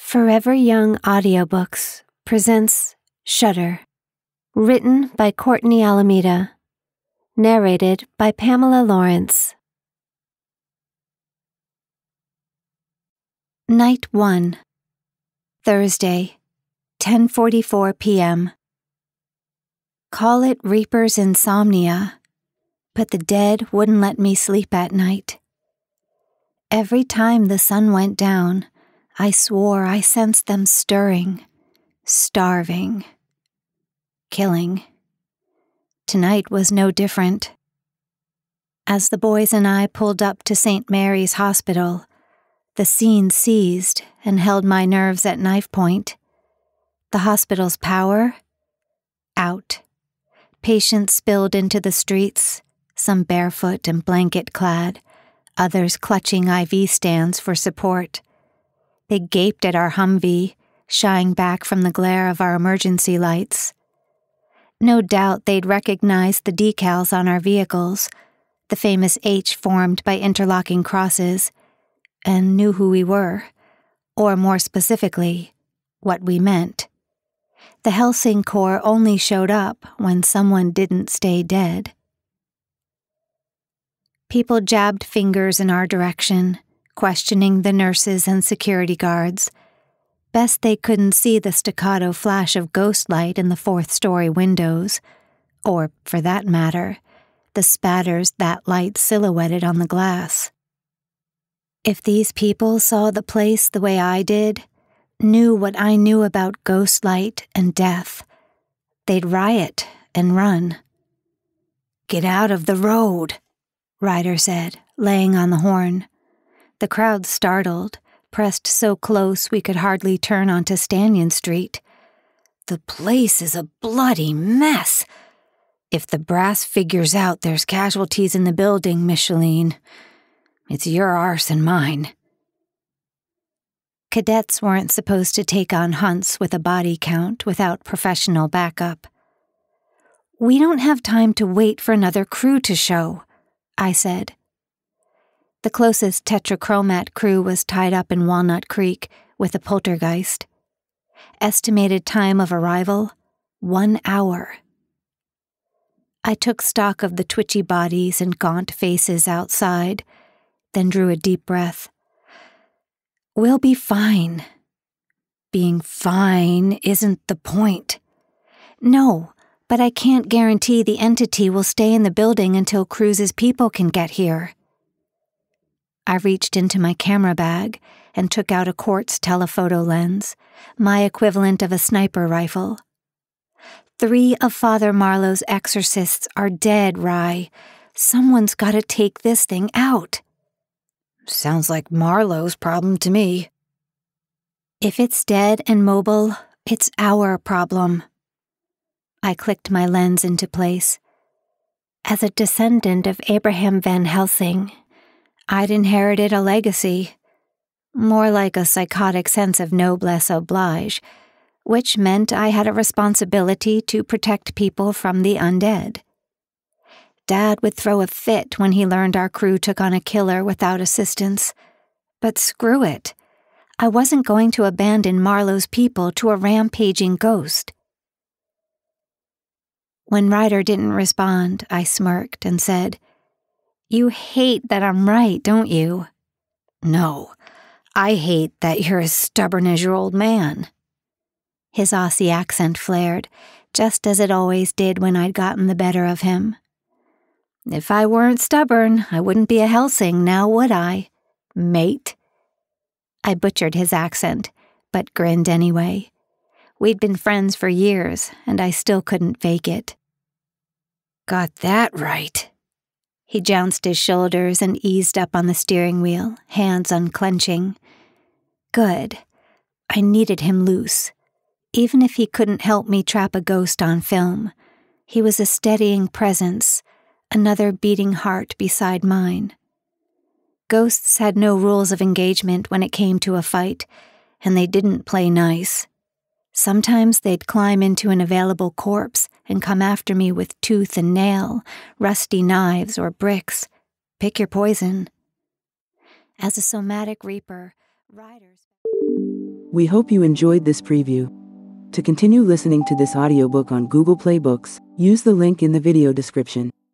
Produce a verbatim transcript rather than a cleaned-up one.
Forever Young Audiobooks presents Shudder, written by Courtney Alameda, narrated by Pamela Lorence. Night one, Thursday, ten forty-four p m Call it Reaper's insomnia, but the dead wouldn't let me sleep at night. Every time the sun went down, I swore I sensed them stirring, starving, killing. Tonight was no different. As the boys and I pulled up to Saint Mary's Hospital, the scene seized and held my nerves at knife point. The hospital's power? Out. Patients spilled into the streets, some barefoot and blanket-clad, others clutching I V stands for support. They gaped at our Humvee, shying back from the glare of our emergency lights. No doubt they'd recognized the decals on our vehicles, the famous H formed by interlocking crosses, and knew who we were, or more specifically, what we meant. The Helsing Corps only showed up when someone didn't stay dead. People jabbed fingers in our direction, questioning the nurses and security guards. Best they couldn't see the staccato flash of ghost light in the fourth-story windows, or, for that matter, the spatters that light silhouetted on the glass. If these people saw the place the way I did, knew what I knew about ghost light and death, they'd riot and run. "Get out of the road," Ryder said, laying on the horn. The crowd startled, pressed so close we could hardly turn onto Stanyan Street. "The place is a bloody mess. If the brass figures out there's casualties in the building, Micheline, it's your arse and mine." Cadets weren't supposed to take on hunts with a body count without professional backup. "We don't have time to wait for another crew to show," I said. The closest tetrachromat crew was tied up in Walnut Creek with a poltergeist. Estimated time of arrival, one hour. I took stock of the twitchy bodies and gaunt faces outside, then drew a deep breath. "We'll be fine." "Being fine isn't the point." "No, but I can't guarantee the entity will stay in the building until Cruz's people can get here." I reached into my camera bag and took out a quartz telephoto lens, my equivalent of a sniper rifle. "Three of Father Marlowe's exorcists are dead, Rye. Someone's got to take this thing out." "Sounds like Marlowe's problem to me." "If it's dead and mobile, it's our problem." I clicked my lens into place. As a descendant of Abraham Van Helsing, I'd inherited a legacy, more like a psychotic sense of noblesse oblige, which meant I had a responsibility to protect people from the undead. Dad would throw a fit when he learned our crew took on a killer without assistance, but screw it. I wasn't going to abandon Marlowe's people to a rampaging ghost. When Ryder didn't respond, I smirked and said, "You hate that I'm right, don't you?" "No, I hate that you're as stubborn as your old man." His Aussie accent flared, just as it always did when I'd gotten the better of him. "If I weren't stubborn, I wouldn't be a Helsing now, would I, mate?" I butchered his accent, but grinned anyway. We'd been friends for years, and I still couldn't fake it. "Got that right." He jounced his shoulders and eased up on the steering wheel, hands unclenching. Good. I needed him loose. Even if he couldn't help me trap a ghost on film, he was a steadying presence, another beating heart beside mine. Ghosts had no rules of engagement when it came to a fight, and they didn't play nice. Sometimes they'd climb into an available corpse and come after me with tooth and nail, rusty knives or bricks. Pick your poison. As a somatic reaper, Ryder's... We hope you enjoyed this preview. To continue listening to this audiobook on Google Play Books, use the link in the video description.